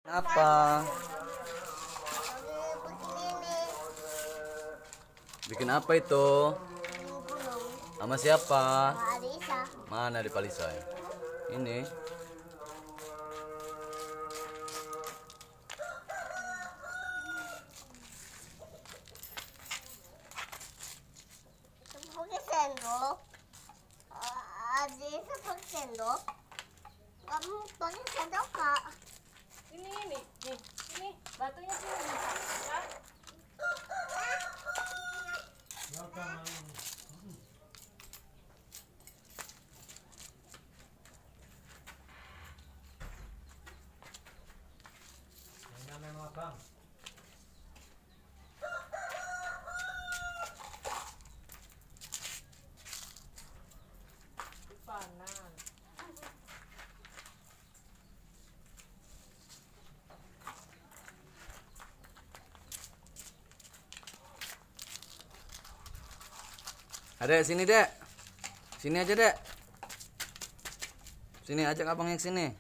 Apa? Bikin apa itu? Sama siapa? Mana di Palisa ya? Ini. Pakai sendok. Adik pakai sendok. Kamu pakai sendok kak? Ini batunya sini ya. Panas. Adek sini dek. Sini aja dek. Sini ajak abangnya ke sini.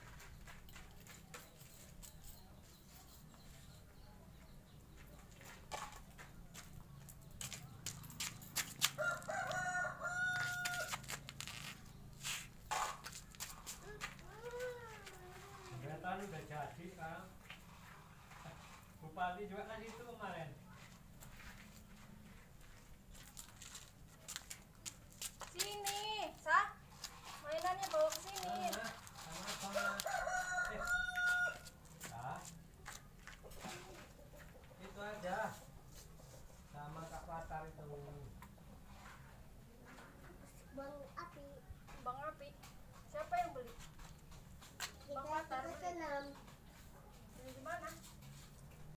Udah jadi kan. Bupati juga kan itu kemarin.